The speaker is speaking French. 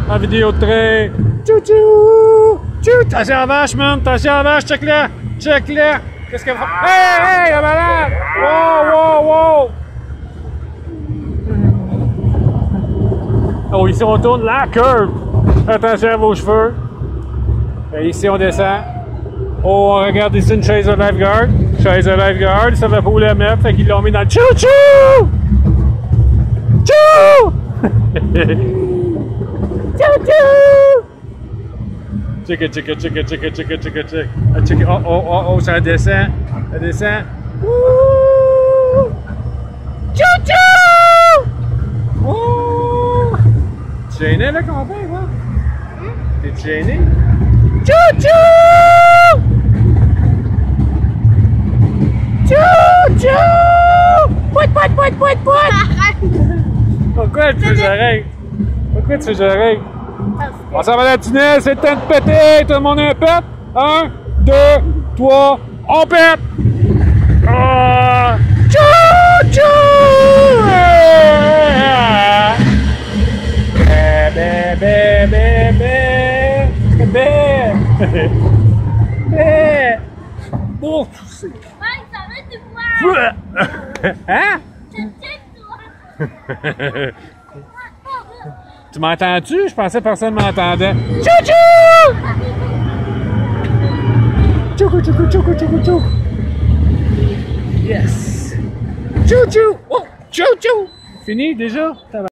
en vidéo de train. Tchou Tchou! Tchou! Attention à la vache, man! Attention à la vache, check-la! Check-la! Qu'est-ce qu'elle fait? Hey! Hey! La malade! Wow! Wow! Wow! Oh, ici, on tourne la curve. Attention à vos cheveux. Et ici, on descend. Oh, on regarde ici une chaise de lifeguard. Chaise de lifeguard, ça va pas où la mettre, fait qu'ils l'ont mis dans le Tchou Tchou! Tchou! Tchou Tchou! Check it, check it, check it, check it, check it, check it, check it. Check it. Oh, oh, oh, oh, ça descend. Ça descend. Wouh! Tchou Tchou! Oh! T'es gêné, là, compère, quoi? T'es gêné? Tchou Tchou! Tchou Tchou! Pouet, pouet, pouet, pouet, pouet! Pourquoi tu fais j'arrête? Pourquoi tu fais j'arrête? On s'en va dans le tunnel, c'est le temps de péter! Tout le monde a un pète? 1, 2, 3, on pète! Ah! Tchou Tchou! Bé, bé, bé, bé, bé, bé! Oh, tu sais! Ouais, ça va te voir! Hein? Je t'aime, toi! Tu m'entends-tu? Je pensais que personne m'entendait. Tchou Tchou! Tchou Tchou Tchou Tchou Tchou! Yes! Tchou Tchou! Oh! Tchou Tchou! Fini déjà?